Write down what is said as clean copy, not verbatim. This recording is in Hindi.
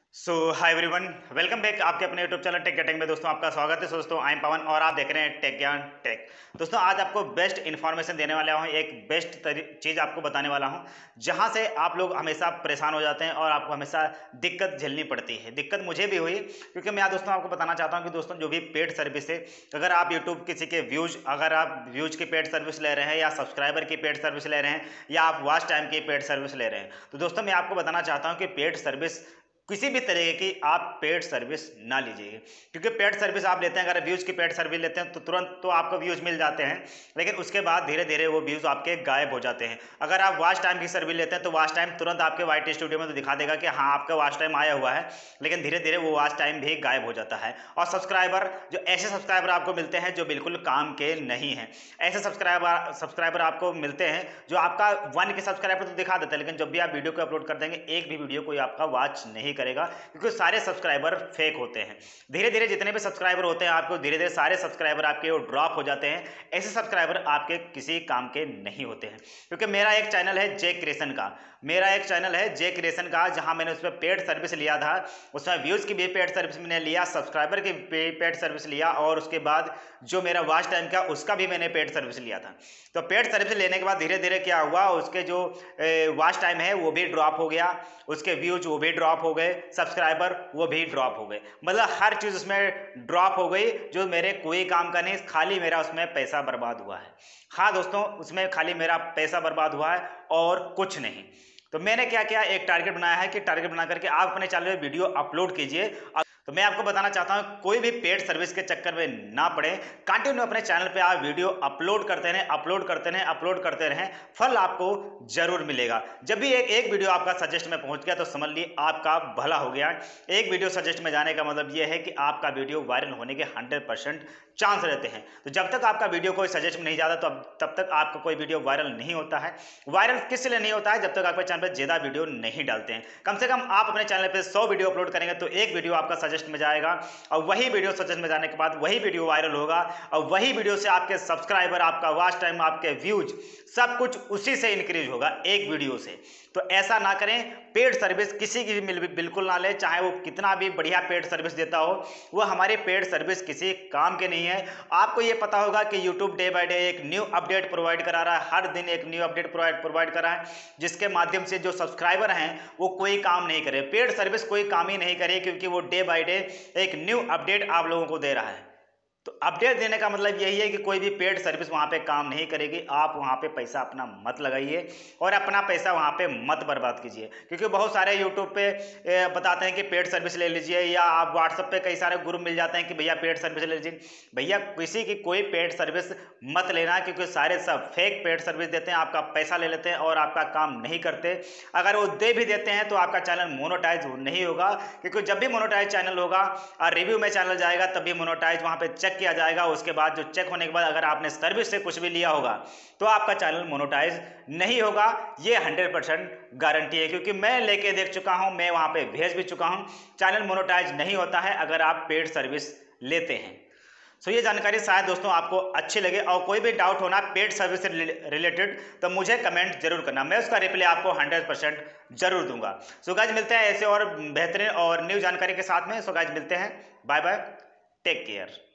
हाय एवरीवन, वेलकम बैक आपके अपने यूट्यूब चैनल टेक गेटिंग में। दोस्तों आपका स्वागत है। दोस्तों आई एम पवन और आप देख रहे हैं टेक ज्ञान टेक। दोस्तों आज आपको बेस्ट इन्फॉर्मेशन देने वाला हूं, एक बेस्ट चीज़ आपको बताने वाला हूं जहां से आप लोग हमेशा परेशान हो जाते हैं और आपको हमेशा दिक्कत झेलनी पड़ती है। दिक्कत मुझे भी हुई क्योंकि मैं दोस्तों आपको बताना चाहता हूँ कि दोस्तों जो भी पेड सर्विस है, अगर आप यूट्यूब किसी के अगर आप व्यूज की पेड सर्विस ले रहे हैं या सब्सक्राइबर की पेड सर्विस ले रहे हैं या आप वॉच टाइम की पेड सर्विस ले रहे हैं, तो दोस्तों मैं आपको बताना चाहता हूँ कि पेड सर्विस किसी भी तरीके की आप पेड सर्विस ना लीजिए। क्योंकि पेड सर्विस आप लेते हैं, अगर व्यूज़ की पेड सर्विस लेते हैं तो तुरंत तो आपको व्यूज़ मिल जाते हैं, लेकिन उसके बाद धीरे धीरे वो व्यूज़ आपके गायब हो जाते हैं। अगर आप वॉच टाइम की सर्विस लेते हैं तो वॉच टाइम तुरंत आपके वाईटी स्टूडियो में तो दिखा देगा कि हाँ आपका वॉच टाइम आया हुआ है, लेकिन धीरे धीरे वो वॉच टाइम भी गायब हो जाता है। और सब्सक्राइबर जो ऐसे सब्सक्राइबर आपको मिलते हैं जो बिल्कुल काम के नहीं हैं, ऐसे सब्सक्राइबर आपको मिलते हैं जो आपका 1 के सब्सक्राइबर तो दिखा देते हैं, लेकिन जब भी आप वीडियो को अपलोड कर देंगे एक भी वीडियो कोई आपका वॉच नहीं करेगा, क्योंकि सारे सब्सक्राइबर फेक होते हैं। धीरे धीरे जितने भी सब्सक्राइबर होते हैं आपको धीरे धीरे सारे सब्सक्राइबर आपके वो ड्रॉप हो जाते हैं। ऐसे सब्सक्राइबर आपके किसी काम के नहीं होते हैं। क्योंकि मेरा एक चैनल है जे क्रिएशन का, जहां मैंने उसमें पेड सर्विस लिया था, उसमें व्यूज की भी पेड सर्विस मैंने लिया, सब्सक्राइबर की पेड सर्विस लिया और उसके बाद जो मेरा वॉच टाइम का उसका भी मैंने पेड सर्विस लिया था। तो पेड सर्विस लेने के बाद धीरे धीरे क्या हुआ, उसके जो वॉच टाइम है वो भी ड्रॉप हो गया, उसके व्यूज वो भी ड्रॉप हो गए, सब्सक्राइबर वो भी ड्रॉप हो गए, मतलब हर चीज़ उसमें ड्रॉप हो गई जो मेरे कोई काम का नहीं, खाली मेरा उसमें पैसा बर्बाद हुआ है। हाँ दोस्तों, उसमें खाली मेरा पैसा बर्बाद हुआ है और कुछ नहीं। तो मैंने क्या किया, एक टारगेट बनाया है कि टारगेट बना करके आप अपने चैनल में वीडियो अपलोड कीजिए। तो मैं आपको बताना चाहता हूं कोई भी पेड सर्विस के चक्कर में ना पड़े, कंटिन्यू अपने चैनल पे आप वीडियो अपलोड करते रहें, फल आपको जरूर मिलेगा। जब भी एक वीडियो आपका सजेस्ट में पहुंच गया तो समझ लिए आपका भला हो गया। एक वीडियो सजेस्ट में जाने का मतलब यह है कि आपका वीडियो वायरल होने के 100% चांस रहते हैं। तो जब तक आपका वीडियो कोई सजेस्ट में नहीं जाता तो तब तक आपका कोई वीडियो वायरल नहीं होता है। वायरल किस लिए नहीं होता है, जब तक आपके चैनल पर ज्यादा वीडियो नहीं डालते हैं। कम से कम आप अपने चैनल पर 100 वीडियो अपलोड करेंगे तो एक वीडियो आपका सजेस्ट में जाएगा और वही वीडियो सजेस्ट में जाने के बाद वही वीडियो वायरल होगा और वही वीडियो से आपके सब्सक्राइबर, आपका वॉच टाइम, आपके व्यूज सब कुछ उसी से इंक्रीज होगा, एक वीडियो से। तो ऐसा ना करें, पेड सर्विस किसी की भी बिल्कुल ना लें, चाहे वो कितना भी बढ़िया पेड सर्विस देता हो, वो हमारी पेड सर्विस किसी काम के नहीं है। आपको ये पता होगा कि यूट्यूब डे बाय डे एक न्यू अपडेट प्रोवाइड करा रहा है, हर दिन एक न्यू अपडेट प्रोवाइड कर रहा है, जिसके माध्यम से जो सब्सक्राइबर हैं वो कोई काम नहीं करे, पेड सर्विस कोई काम ही नहीं करे, क्योंकि वो डे बाय डे एक न्यू अपडेट आप लोगों को दे रहा है। तो अपडेट देने का मतलब यही है कि कोई भी पेड सर्विस वहां पे काम नहीं करेगी। आप वहां पे पैसा अपना मत लगाइए और अपना पैसा वहां पे मत बर्बाद कीजिए, क्योंकि बहुत सारे यूट्यूब पे बताते हैं कि पेड सर्विस ले लीजिए, या आप व्हाट्सएप पे कई सारे ग्रुप मिल जाते हैं कि भैया पेड सर्विस ले लीजिए। भैया किसी की कोई पेड सर्विस मत लेना, क्योंकि सारे सब फेक पेड सर्विस देते हैं, आपका पैसा ले लेते हैं और आपका काम नहीं करते। अगर वो दे भी देते हैं तो आपका चैनल मोनोटाइज नहीं होगा, क्योंकि जब भी मोनोटाइज चैनल होगा और रिव्यू में चैनल जाएगा तब भी मोनोटाइज वहां पे चेक किया जाएगा। उसके बाद जो चेक होने के बाद अगर आपने सर्विस से कुछ भी लिया होगा तो आपका चैनल मोनेटाइज नहीं होगा, ये 100% गारंटी है, क्योंकि मैं लेके देख चुका हूं, मैं वहां पे भेज भी चुका हूं। चैनल मोनेटाइज नहीं होता है अगर आप पेड सर्विस लेते हैं। सो ये जानकारी शायद दोस्तों आपको अच्छी लगे, और कोई भी डाउट होना पेड सर्विस से रिलेटेड तो मुझे कमेंट जरूर करना, मैं उसका रिप्लाई आपको 100% जरूर दूंगा। सो गाइस मिलते हैं ऐसे और बेहतरीन और न्यू जानकारी के साथ में। सो गाइस मिलते हैं, बाय बाय, टेक केयर।